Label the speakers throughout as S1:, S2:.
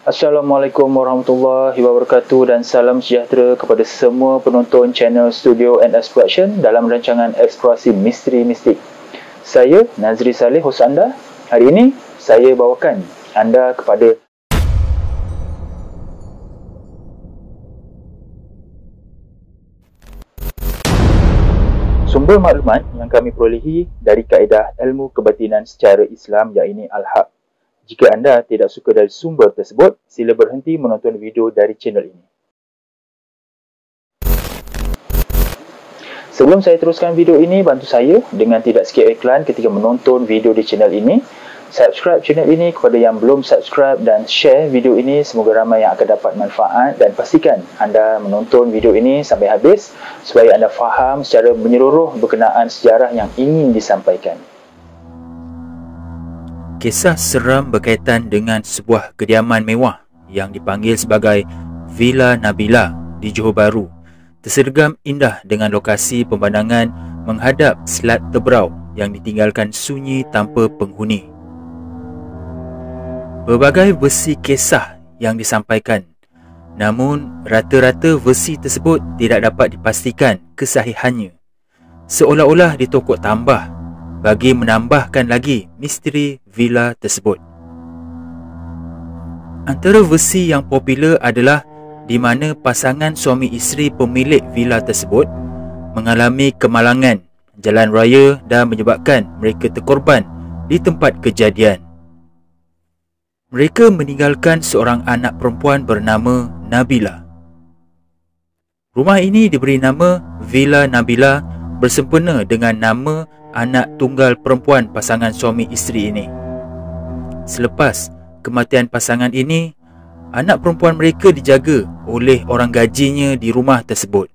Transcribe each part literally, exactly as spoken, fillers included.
S1: Assalamualaikum warahmatullahi wabarakatuh dan salam sejahtera kepada semua penonton channel Studio and S Production dalam rancangan Eksplorasi Misteri Mistik. Saya Nazri Saleh, hos anda. Hari ini saya bawakan anda kepada sumber maklumat yang kami perolehi dari kaedah ilmu kebatinan secara Islam, iaitu Al-Haq. Jika anda tidak suka dari sumber tersebut, sila berhenti menonton video dari channel ini. Sebelum saya teruskan video ini, bantu saya dengan tidak skip iklan ketika menonton video di channel ini. Subscribe channel ini kepada yang belum subscribe dan share video ini, semoga ramai yang akan dapat manfaat, dan pastikan anda menonton video ini sampai habis supaya anda faham secara menyeluruh berkenaan sejarah yang ingin disampaikan.
S2: Kisah seram berkaitan dengan sebuah kediaman mewah yang dipanggil sebagai Villa Nabila di Johor Bahru tersergam indah dengan lokasi pemandangan menghadap Selat Tebrau yang ditinggalkan sunyi tanpa penghuni. Berbagai versi kisah yang disampaikan, namun rata-rata versi tersebut tidak dapat dipastikan kesahihannya, seolah-olah ditokok tambah bagi menambahkan lagi misteri villa tersebut. Antara versi yang popular adalah di mana pasangan suami isteri pemilik villa tersebut mengalami kemalangan jalan raya dan menyebabkan mereka terkorban di tempat kejadian. Mereka meninggalkan seorang anak perempuan bernama Nabila. Rumah ini diberi nama Villa Nabila bersempena dengan nama anak tunggal perempuan pasangan suami isteri ini. Selepas kematian pasangan ini, anak perempuan mereka dijaga oleh orang gajinya di rumah tersebut.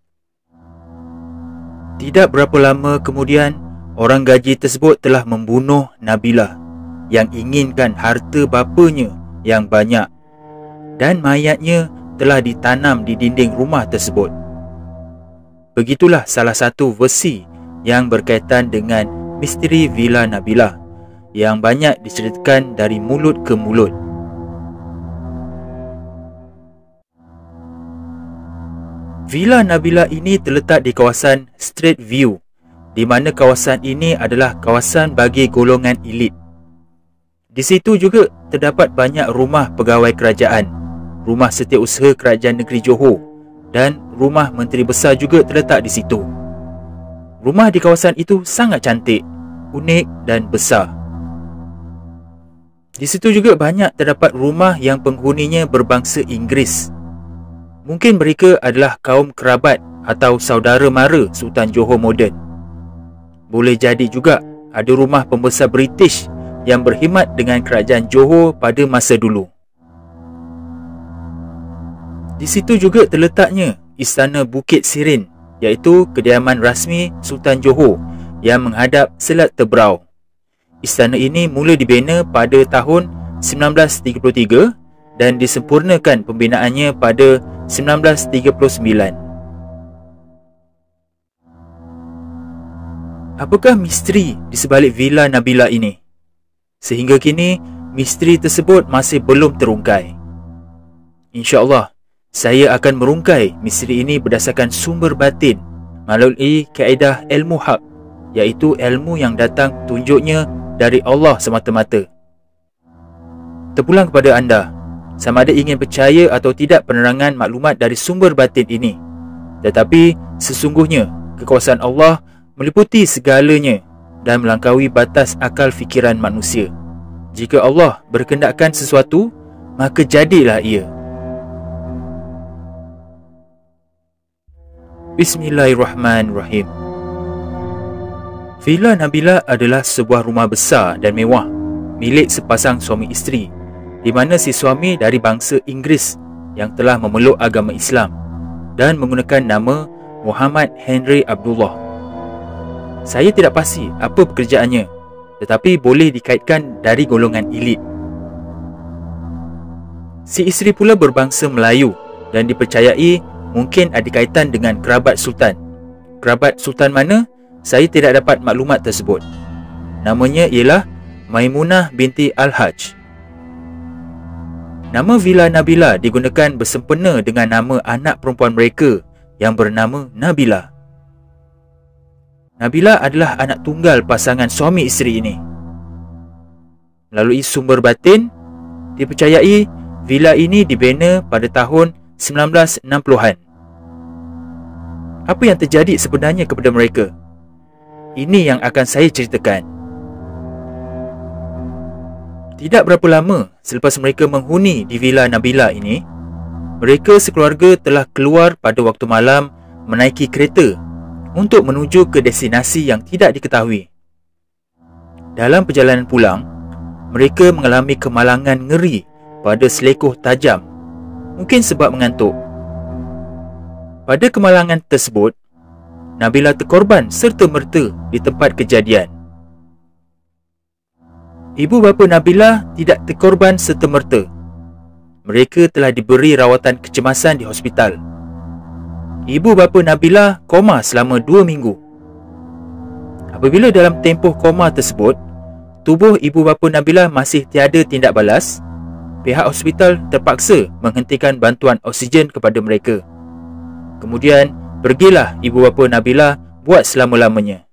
S2: Tidak berapa lama kemudian, orang gaji tersebut telah membunuh Nabila yang inginkan harta bapanya yang banyak, dan mayatnya telah ditanam di dinding rumah tersebut. Begitulah salah satu versi yang berkaitan dengan misteri Villa Nabila yang banyak diceritakan dari mulut ke mulut. Villa Nabila ini terletak di kawasan Street View, di mana kawasan ini adalah kawasan bagi golongan elit. Di situ juga terdapat banyak rumah pegawai kerajaan, rumah setiausaha kerajaan negeri Johor, dan rumah menteri besar juga terletak di situ. Rumah di kawasan itu sangat cantik, unik dan besar. Di situ juga banyak terdapat rumah yang penghuninya berbangsa Inggeris. Mungkin mereka adalah kaum kerabat atau saudara mara Sultan Johor moden. Boleh jadi juga ada rumah pembesar British yang berkhidmat dengan kerajaan Johor pada masa dulu. Di situ juga terletaknya Istana Bukit Sirin, iaitu kediaman rasmi Sultan Johor yang menghadap Selat Tebrau. Istana ini mula dibina pada tahun sembilan belas tiga puluh tiga dan disempurnakan pembinaannya pada sembilan belas tiga puluh sembilan. Apakah misteri di sebalik Villa Nabila ini? Sehingga kini, misteri tersebut masih belum terungkai. InsyaAllah, saya akan merungkai misteri ini berdasarkan sumber batin melalui kaedah ilmu hak, iaitu ilmu yang datang tunjuknya dari Allah semata-mata. Terpulang kepada anda, sama ada ingin percaya atau tidak penerangan maklumat dari sumber batin ini. Tetapi sesungguhnya kekuasaan Allah meliputi segalanya dan melampaui batas akal fikiran manusia. Jika Allah berkehendakkan sesuatu, maka jadilah ia. Bismillahirrahmanirrahim. Villa Nabila adalah sebuah rumah besar dan mewah milik sepasang suami isteri, di mana si suami dari bangsa Inggeris yang telah memeluk agama Islam dan menggunakan nama Muhammad Henry Abdullah. Saya tidak pasti apa pekerjaannya, tetapi boleh dikaitkan dari golongan elit. Si isteri pula berbangsa Melayu dan dipercayai mungkin ada kaitan dengan kerabat Sultan. Kerabat Sultan mana? Saya tidak dapat maklumat tersebut. Namanya ialah Maimunah binti Al-Hajj. Nama Villa Nabila digunakan bersempena dengan nama anak perempuan mereka yang bernama Nabila. Nabila adalah anak tunggal pasangan suami isteri ini. Melalui sumber batin, dipercayai villa ini dibina pada tahun sembilan belas enam puluhan. Apa yang terjadi sebenarnya kepada mereka? Ini yang akan saya ceritakan. Tidak berapa lama selepas mereka menghuni di Villa Nabila ini, mereka sekeluarga telah keluar pada waktu malam menaiki kereta untuk menuju ke destinasi yang tidak diketahui. Dalam perjalanan pulang, mereka mengalami kemalangan ngeri pada selekoh tajam, mungkin sebab mengantuk. Pada kemalangan tersebut, Nabila terkorban serta-merta di tempat kejadian. Ibu bapa Nabila tidak terkorban serta-merta. Mereka telah diberi rawatan kecemasan di hospital. Ibu bapa Nabila koma selama dua minggu. Apabila dalam tempoh koma tersebut, tubuh ibu bapa Nabila masih tiada tindak balas, pihak hospital terpaksa menghentikan bantuan oksigen kepada mereka. Kemudian, pergilah ibu bapa Nabila buat selama-lamanya.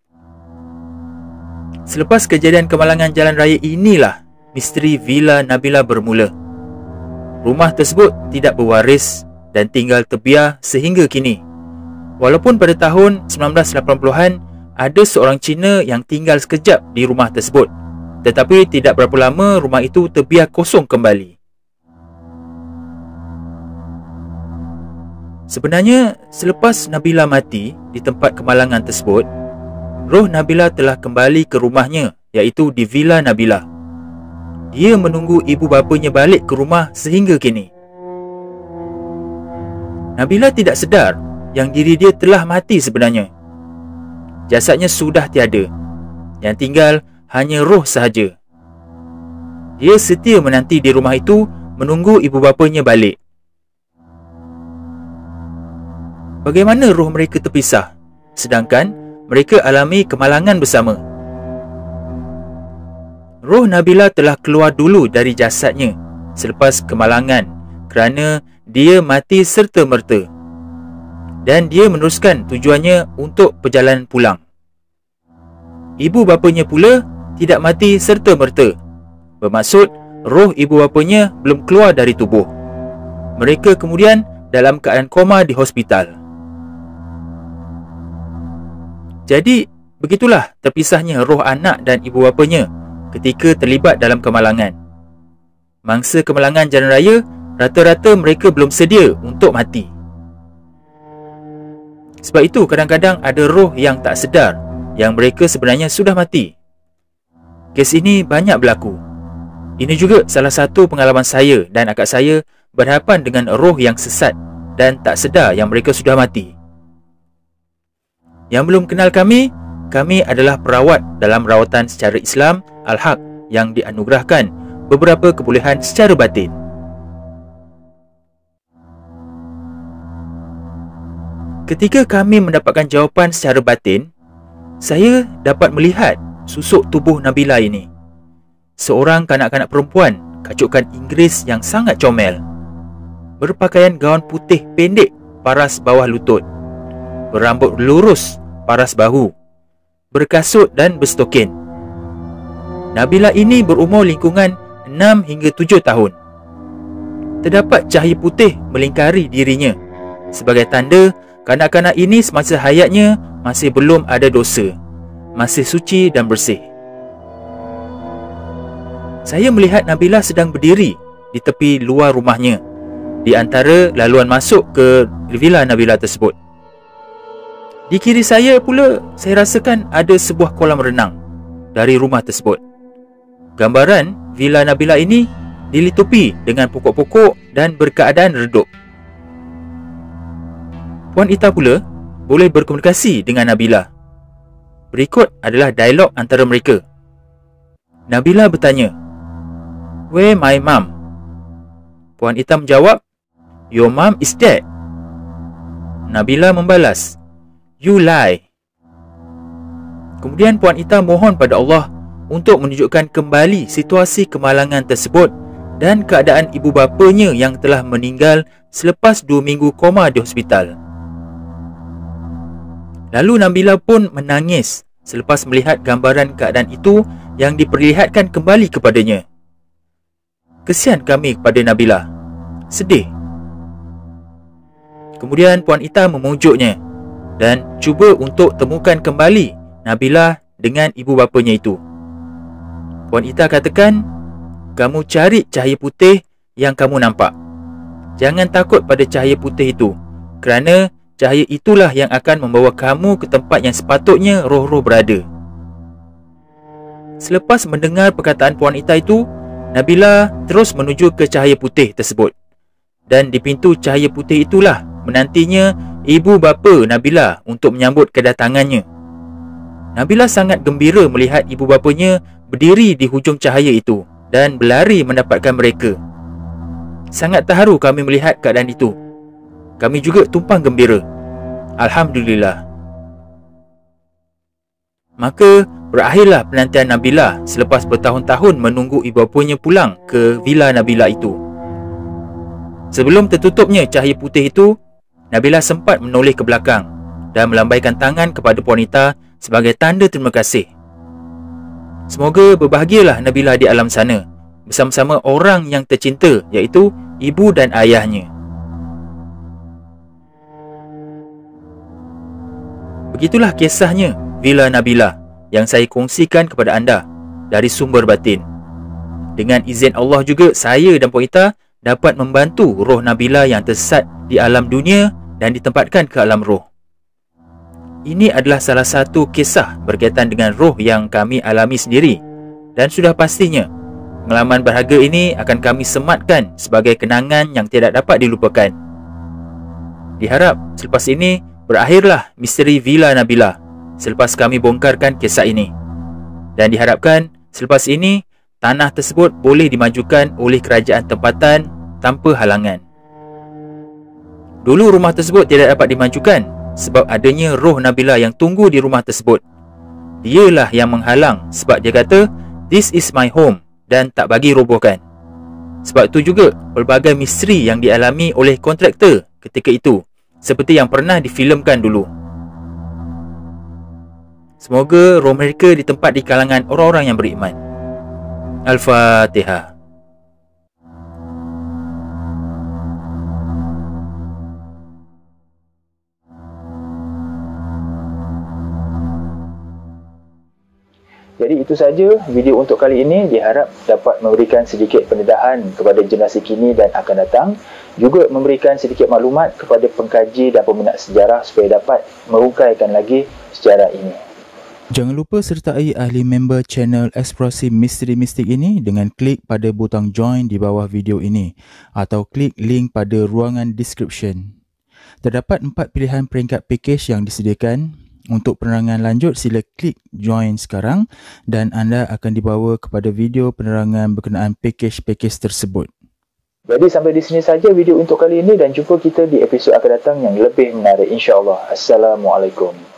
S2: Selepas kejadian kemalangan jalan raya inilah misteri Villa Nabila bermula. Rumah tersebut tidak berwaris dan tinggal terbiar sehingga kini. Walaupun pada tahun sembilan belas lapan puluhan ada seorang Cina yang tinggal sekejap di rumah tersebut, tetapi tidak berapa lama rumah itu terbiar kosong kembali. Sebenarnya, selepas Nabila mati di tempat kemalangan tersebut, roh Nabila telah kembali ke rumahnya, iaitu di Villa Nabila. Dia menunggu ibu bapanya balik ke rumah sehingga kini. Nabila tidak sedar yang diri dia telah mati sebenarnya. Jasadnya sudah tiada. Yang tinggal hanya roh sahaja. Dia setia menanti di rumah itu menunggu ibu bapanya balik. Bagaimana roh mereka terpisah, sedangkan mereka alami kemalangan bersama? Roh Nabila telah keluar dulu dari jasadnya selepas kemalangan kerana dia mati serta-merta. Dan dia meneruskan tujuannya untuk perjalanan pulang. Ibu bapanya pula tidak mati serta-merta. Bermaksud, roh ibu bapanya belum keluar dari tubuh. Mereka kemudian dalam keadaan koma di hospital. Jadi, begitulah terpisahnya roh anak dan ibu bapanya ketika terlibat dalam kemalangan. Mangsa kemalangan jalan raya, rata-rata mereka belum sedia untuk mati. Sebab itu kadang-kadang ada roh yang tak sedar yang mereka sebenarnya sudah mati. Kes ini banyak berlaku. Ini juga salah satu pengalaman saya dan akak saya berhadapan dengan roh yang sesat dan tak sedar yang mereka sudah mati. Yang belum kenal kami, kami adalah perawat dalam rawatan secara Islam Al-Haq yang dianugerahkan beberapa kebolehan secara batin. Ketika kami mendapatkan jawapan secara batin, saya dapat melihat susuk tubuh Nabila ini. Seorang kanak-kanak perempuan kacukan Inggeris yang sangat comel, berpakaian gaun putih pendek paras bawah lutut, berambut lurus paras bahu, berkasut dan berstokin. Nabila ini berumur lingkungan enam hingga tujuh tahun. Terdapat cahaya putih melingkari dirinya sebagai tanda kanak-kanak ini semasa hayatnya masih belum ada dosa, masih suci dan bersih. Saya melihat Nabila sedang berdiri di tepi luar rumahnya, di antara laluan masuk ke Villa Nabila tersebut. Di kiri saya pula, saya rasakan ada sebuah kolam renang dari rumah tersebut. Gambaran Villa Nabila ini dilitupi dengan pokok-pokok dan berkeadaan redup. Puan Ita pula boleh berkomunikasi dengan Nabila. Berikut adalah dialog antara mereka. Nabila bertanya, "Where my mum?" Puan Ita menjawab, "Your mum is dead." Nabila membalas, "You lie." Kemudian Puan Ita mohon pada Allah untuk menunjukkan kembali situasi kemalangan tersebut dan keadaan ibu bapanya yang telah meninggal selepas dua minggu koma di hospital. Lalu Nabila pun menangis selepas melihat gambaran keadaan itu yang diperlihatkan kembali kepadanya. Kesian kami kepada Nabila. Sedih. Kemudian Puan Ita memujuknya dan cuba untuk temukan kembali Nabila dengan ibu bapanya itu. Puan Ita katakan, kamu cari cahaya putih yang kamu nampak. Jangan takut pada cahaya putih itu, kerana cahaya itulah yang akan membawa kamu ke tempat yang sepatutnya roh-roh berada. Selepas mendengar perkataan Puan Ita itu, Nabila terus menuju ke cahaya putih tersebut. Dan di pintu cahaya putih itulah menantinya ibu bapa Nabila untuk menyambut kedatangannya. Nabila sangat gembira melihat ibu bapanya berdiri di hujung cahaya itu dan berlari mendapatkan mereka. Sangat terharu kami melihat keadaan itu. Kami juga tumpang gembira. Alhamdulillah. Maka berakhirlah penantian Nabila selepas bertahun-tahun menunggu ibu bapanya pulang ke vila Nabila itu. Sebelum tertutupnya cahaya putih itu, Nabila sempat menoleh ke belakang dan melambaikan tangan kepada Puan Ita sebagai tanda terima kasih. Semoga berbahagialah Nabila di alam sana bersama-sama orang yang tercinta, iaitu ibu dan ayahnya. Begitulah kisahnya Vila Nabila yang saya kongsikan kepada anda dari sumber batin. Dengan izin Allah juga, saya dan Puan Ita dapat membantu roh Nabila yang tersesat di alam dunia dan ditempatkan ke alam roh. Ini adalah salah satu kisah berkaitan dengan roh yang kami alami sendiri, dan sudah pastinya pengalaman berharga ini akan kami sematkan sebagai kenangan yang tidak dapat dilupakan. Diharap selepas ini berakhirlah misteri Vila Nabila selepas kami bongkarkan kisah ini, dan diharapkan selepas ini tanah tersebut boleh dimajukan oleh kerajaan tempatan tanpa halangan. Dulu rumah tersebut tidak dapat dimajukan sebab adanya roh Nabila yang tunggu di rumah tersebut. Dialah yang menghalang sebab dia kata, "This is my home," dan tak bagi robohkan. Sebab itu juga pelbagai misteri yang dialami oleh kontraktor ketika itu, seperti yang pernah difilmkan dulu. Semoga roh mereka ditempat di kalangan orang-orang yang beriman. Al-Fatihah.
S1: Jadi itu saja video untuk kali ini. Diharap dapat memberikan sedikit pendedahan kepada generasi kini dan akan datang. Juga memberikan sedikit maklumat kepada pengkaji dan peminat sejarah supaya dapat merungkaikan lagi sejarah ini.
S3: Jangan lupa sertai ahli member channel Eksplorasi Misteri Mistik ini dengan klik pada butang join di bawah video ini atau klik link pada ruangan description. Terdapat empat pilihan peringkat package yang disediakan. Untuk penerangan lanjut, sila klik join sekarang dan anda akan dibawa kepada video penerangan berkenaan package-package tersebut.
S1: Jadi sampai di sini saja video untuk kali ini dan jumpa kita di episod akan datang yang lebih menarik insya-Allah. Assalamualaikum.